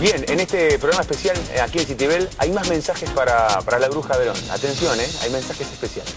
Bien, en este programa especial aquí en Citibel hay más mensajes para la Bruja Verón. Atención, hay mensajes especiales.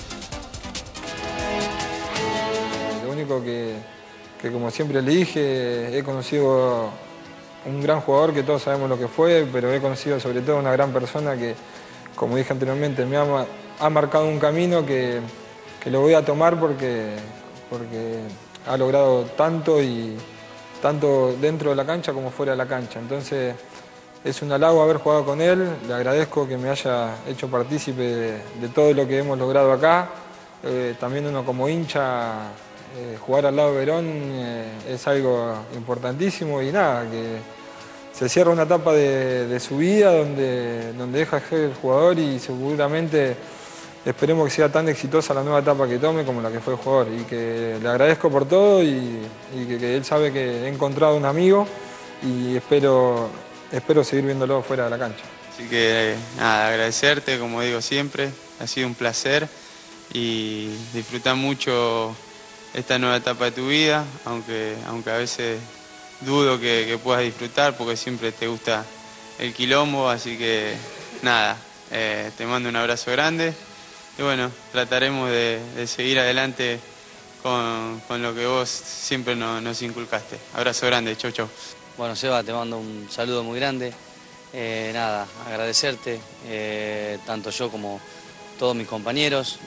Lo único que como siempre le dije, he conocido un gran jugador que todos sabemos lo que fue, pero he conocido sobre todo una gran persona que, como dije anteriormente, me ha marcado un camino que lo voy a tomar porque ha logrado tanto dentro de la cancha como fuera de la cancha. Entonces es un halago haber jugado con él, le agradezco que me haya hecho partícipe de todo lo que hemos logrado acá. También uno como hincha, jugar al lado de Verón es algo importantísimo y nada, que se cierra una etapa de su vida donde deja de ser el jugador y seguramente esperemos que sea tan exitosa la nueva etapa que tome como la que fue el jugador, y que le agradezco por todo y que él sabe que he encontrado un amigo y espero seguir viéndolo fuera de la cancha. Así que nada, agradecerte, como digo siempre, ha sido un placer y disfrutar mucho esta nueva etapa de tu vida, aunque a veces dudo que puedas disfrutar porque siempre te gusta el quilombo, así que nada, te mando un abrazo grande y bueno, trataremos de seguir adelante con lo que vos siempre nos inculcaste. Abrazo grande, chau chau. Bueno, Seba, te mando un saludo muy grande. Nada, agradecerte, tanto yo como todos mis compañeros.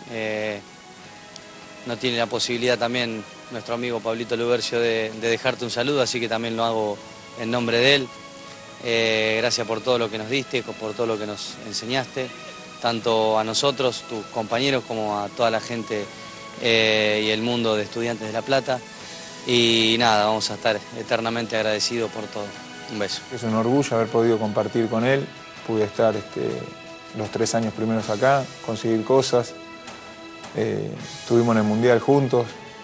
No tiene la posibilidad también nuestro amigo Pablito Lubercio de dejarte un saludo, así que también lo hago en nombre de él. Gracias por todo lo que nos diste, por todo lo que nos enseñaste, tanto a nosotros, tus compañeros, como a toda la gente y el mundo de Estudiantes de La Plata. Y nada, vamos a estar eternamente agradecidos por todo. Un beso. Es un orgullo haber podido compartir con él. Pude estar los 3 años primeros acá, conseguir cosas. Estuvimos en el Mundial juntos.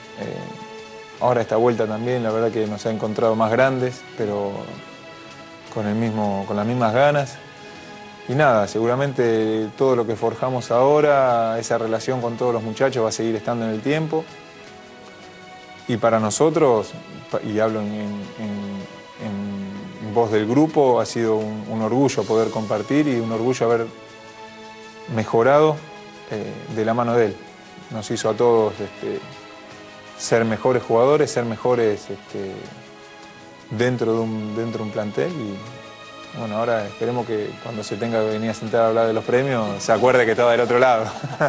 Ahora esta vuelta también, la verdad que nos ha encontrado más grandes, pero con las mismas ganas. Y nada, seguramente todo lo que forjamos ahora, esa relación con todos los muchachos va a seguir estando en el tiempo. Y para nosotros, y hablo en voz del grupo, ha sido un orgullo poder compartir y un orgullo haber mejorado de la mano de él. Nos hizo a todos ser mejores jugadores, ser mejores dentro de un plantel. Y bueno, ahora esperemos que cuando se tenga que venir a sentar a hablar de los premios, se acuerde que estaba del otro lado.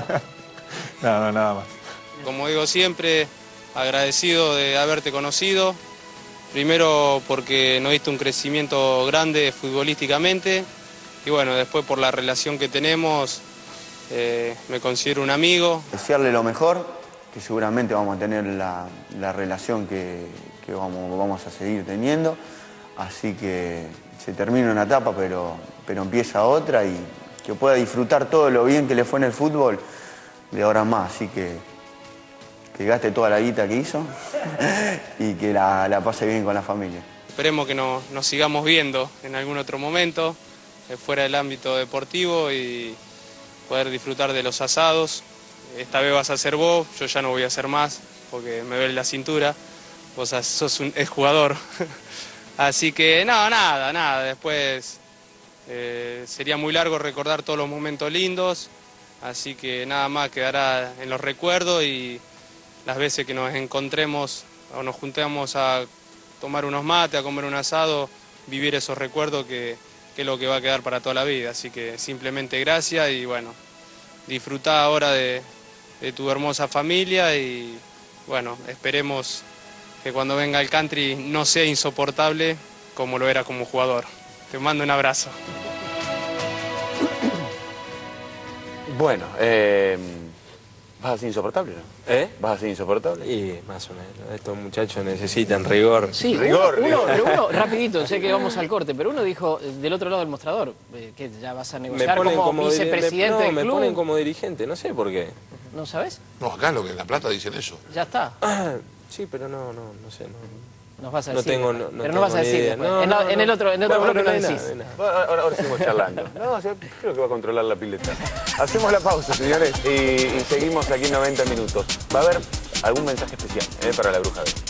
Nada más. Como digo siempre, agradecido de haberte conocido, primero porque nos diste un crecimiento grande futbolísticamente y bueno, después por la relación que tenemos, me considero un amigo. Desearle lo mejor, que seguramente vamos a tener la relación que vamos a seguir teniendo, así que se termina una etapa pero empieza otra y que pueda disfrutar todo lo bien que le fue en el fútbol de ahora más, así que gaste toda la guita que hizo y que la pase bien con la familia. Esperemos que nos sigamos viendo en algún otro momento, fuera del ámbito deportivo y poder disfrutar de los asados. Esta vez vas a ser vos, yo ya no voy a hacer más porque me duele la cintura, vos sos un exjugador. Así que nada, después sería muy largo recordar todos los momentos lindos, así que nada más quedará en los recuerdos y las veces que nos encontremos o nos juntemos a tomar unos mates, a comer un asado, vivir esos recuerdos que es lo que va a quedar para toda la vida. Así que simplemente gracias y bueno, disfrutá ahora de tu hermosa familia y bueno, esperemos que cuando venga el country no sea insoportable como lo era como jugador. Te mando un abrazo. Bueno, vas a ser insoportable, ¿no? ¿Vas a ser insoportable? Y más o menos. Estos muchachos necesitan rigor. Sí, rigor. Uno, rapidito, sé que vamos al corte, pero uno dijo del otro lado del mostrador, que ya vas a negociar como vicepresidente del club. Me ponen como dirigente, no sé por qué. ¿No sabes? No, acá lo que en La Plata dicen eso. Ya está. Sí, pero no sé. Nos vas a No decir. tengo, pero no vas a decir. idea. En el otro bloque no decís. Ahora seguimos charlando. No, creo que va a controlar la pileta. Hacemos la pausa, señores, y seguimos aquí en 90 minutos. Va a haber algún mensaje especial para la Bruja Verón.